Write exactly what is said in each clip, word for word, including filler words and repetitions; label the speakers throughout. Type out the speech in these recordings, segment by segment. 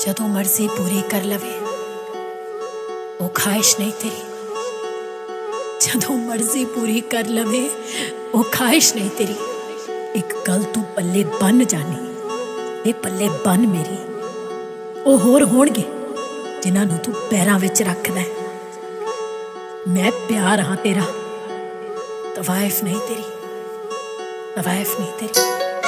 Speaker 1: जदों मर्जी पूरी कर लवे वो ख्वाहिश नहीं तेरी, जदों मर्जी पूरी कर लवे वो ख्वाहिश नहीं तेरी। एक गल तू पल्ले बन जानी, ये पल्ले बन मेरी। वो होर होणगे जिन्हां नूं तू पैरां विच रखदा है। मैं प्यार हाँ तेरा, तवाइफ नहीं तेरी, तवाइफ नहीं तेरी।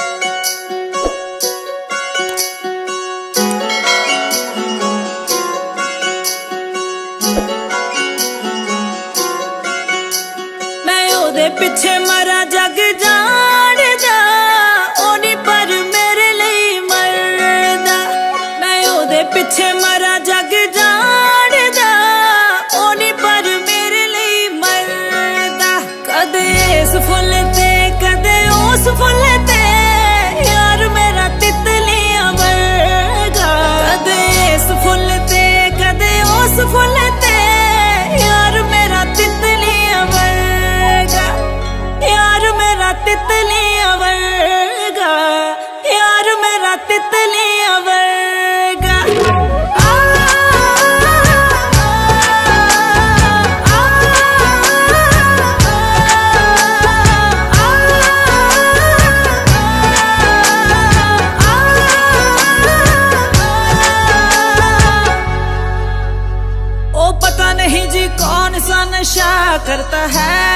Speaker 2: पिछे मरा जग जाणदा ओनी पर मेरे लिए मरदा। मैं ओदे पिछे मरा जग जाणदा ओनी पर मेरे लिए मरदा। कदे इस फुल ते कदे उस फुल ते यार मेरा तितलियां वर्गा। कदे इस फुल ते कदे उस फुल ते यार मेरा तितलियां वर्गा। यार मेरा तितलियां वर्गा, यार मेरा तितलियां वर्गा। आ, आ, ओ पता नहीं जी कौन सा नशा करता है